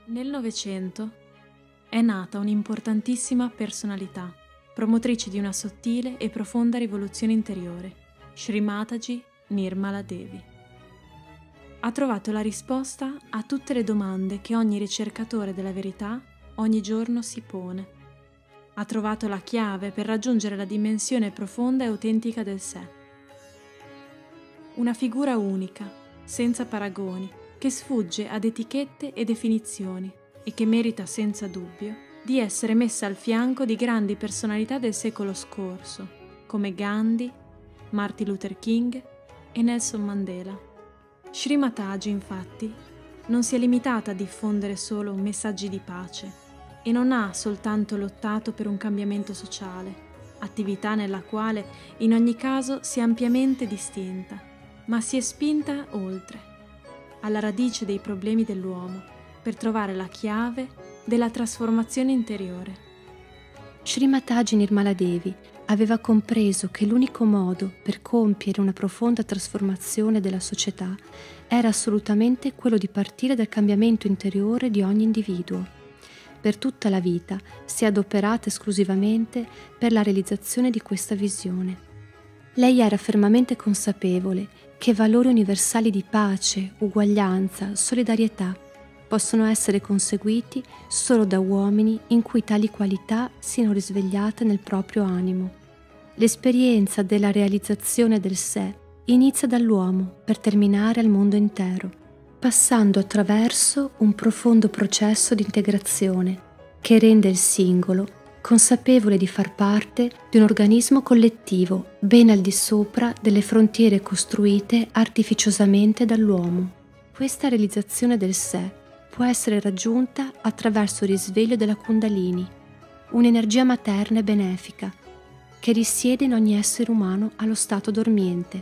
Nel Novecento è nata un'importantissima personalità, promotrice di una sottile e profonda rivoluzione interiore, Sri Mataji Nirmala Devi. Ha trovato la risposta a tutte le domande che ogni ricercatore della verità ogni giorno si pone. Ha trovato la chiave per raggiungere la dimensione profonda e autentica del sé. Una figura unica, senza paragoni, che sfugge ad etichette e definizioni e che merita senza dubbio di essere messa al fianco di grandi personalità del secolo scorso, come Gandhi, Martin Luther King e Nelson Mandela. Sri Mataji, infatti, non si è limitata a diffondere solo messaggi di pace e non ha soltanto lottato per un cambiamento sociale, attività nella quale in ogni caso si è ampiamente distinta, ma si è spinta oltre, alla radice dei problemi dell'uomo, per trovare la chiave della trasformazione interiore. Sri Mataji Nirmala Devi aveva compreso che l'unico modo per compiere una profonda trasformazione della società era assolutamente quello di partire dal cambiamento interiore di ogni individuo. Per tutta la vita si è adoperata esclusivamente per la realizzazione di questa visione. Lei era fermamente consapevole che valori universali di pace, uguaglianza, solidarietà possono essere conseguiti solo da uomini in cui tali qualità siano risvegliate nel proprio animo. L'esperienza della realizzazione del sé inizia dall'uomo per terminare al mondo intero, passando attraverso un profondo processo di integrazione che rende il singolo consapevole di far parte di un organismo collettivo ben al di sopra delle frontiere costruite artificiosamente dall'uomo. Questa realizzazione del sé può essere raggiunta attraverso il risveglio della Kundalini, un'energia materna e benefica che risiede in ogni essere umano allo stato dormiente.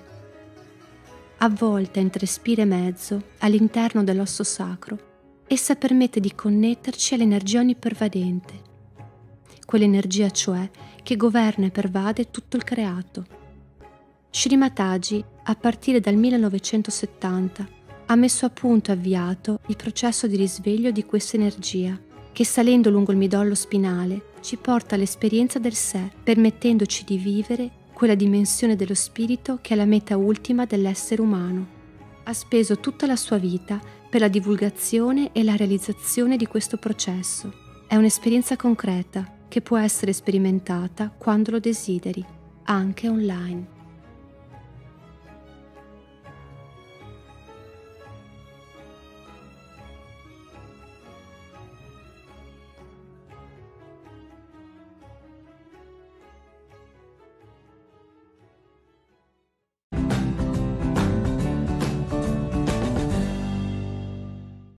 Avvolta in 3 spire e mezzo all'interno dell'osso sacro, essa permette di connetterci all'energia onnipervadente, quell'energia cioè che governa e pervade tutto il creato. Sri Mataji, a partire dal 1970, ha messo a punto e avviato il processo di risveglio di questa energia, che salendo lungo il midollo spinale ci porta all'esperienza del sé, permettendoci di vivere quella dimensione dello spirito che è la meta ultima dell'essere umano. Ha speso tutta la sua vita per la divulgazione e la realizzazione di questo processo. È un'esperienza concreta che può essere sperimentata quando lo desideri, anche online.